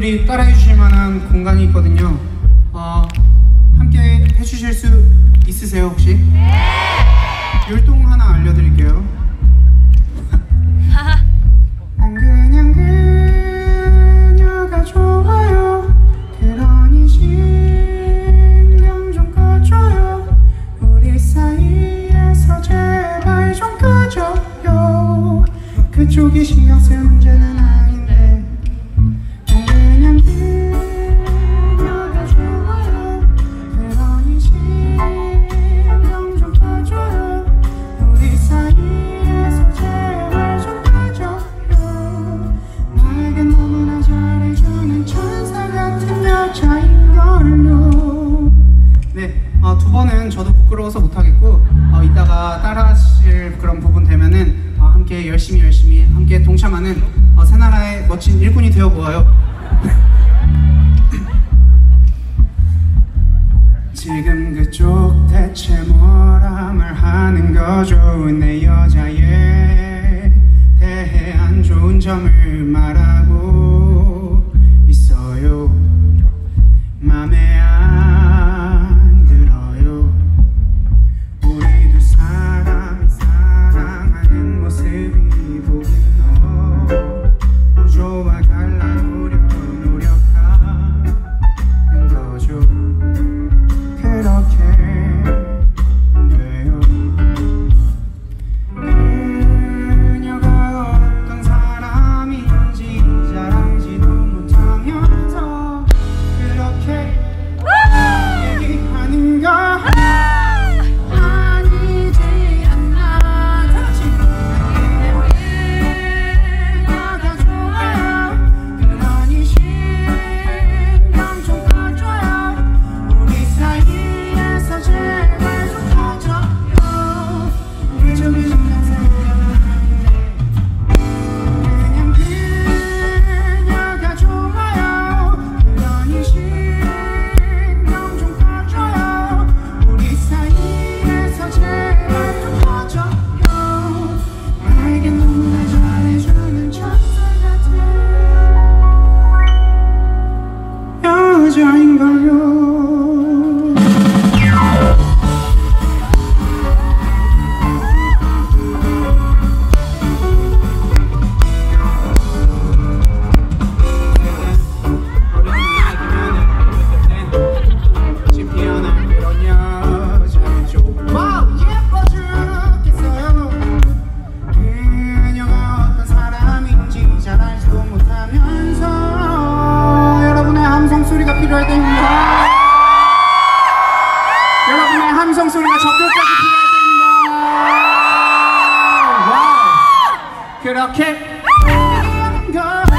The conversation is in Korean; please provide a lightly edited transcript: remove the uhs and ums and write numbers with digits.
여러분들이 따라해 주실 만한 공간이 있거든요. 함께 해주실 수 있으세요 혹시? 네! 율동 하나 알려드릴게요. 그냥 그녀가 좋아요. 그러니 신경 좀 꺼줘요. 우리 사이에서 제발 좀 꺼줘요. 그쪽이 신경 쓸 문제는 아닌데. 그냥 그녀가 좋아요. 그러니 신경 좀 꺼줘요. 우리 사이에서 제발 좀 꺼줘요. 나에게 너무나 잘해주는 천사 같은 여자인 걸로. 네, 두 번은 저도 부끄러워서 못하겠고 이따가 따라하실 그런 부분 되면은 함께 열심히 함께 동참하는 새나라의 멋진 일꾼이 되어보아요. 지금 그쪽 대체 뭐라 말하는 거죠? 내 여자에 대해 안 좋은 점을 말하고 있어요. 맘에 안 들어요. 우리 두 사람이 사랑하는 모습이 보긴 너무 좋아. 갈라놓으려 노력하는 거죠. 그렇게 돼요. 그녀가 어떤 사람인지 잘 알지도 못하면서 그렇게 얘기하는 거 아니지 않나. 다시 그녀가 좋아요. 그러니 신경 좀 꺼줘요. 우리 사이에서 제발 좀 꺼줘요. 그쪽이 신경 생각나는데. 그냥 그녀가 좋아요. 그러니 신경 좀 꺼줘요. 우리 사이에서 제발 좀 꺼줘요. 나에게 너무나 잘해주는 천사 같은 여자인걸요. 와우, 예뻐 죽겠어요. 그녀가 어떤 사람인지 잘 알지도 못하면서 여러분의 함성 소리가 필요할 때입니다. 여러분의 함성 소리가 적절까지 필요할 때입니다. 와우, 그렇게 하는 거